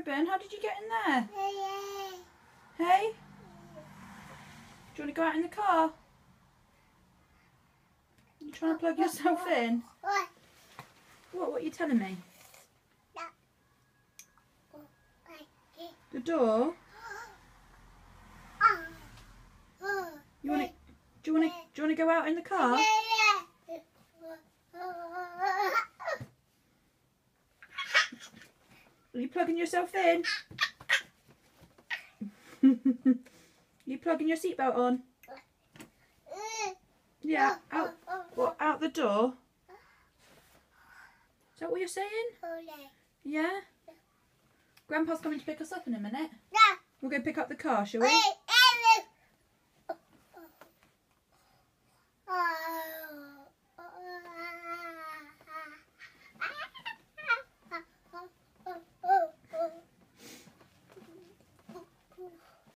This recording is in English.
Ruben, how did you get in there? Hey? Do you want to go out in the car? You trying to plug yourself in? What are you telling me? The door? Do you want to go out in the car? Are you plugging yourself in? You plugging your seatbelt on? Yeah, out. What, out the door? Is that what you're saying? Yeah? Grandpa's coming to pick us up in a minute. We'll go pick up the car, shall we?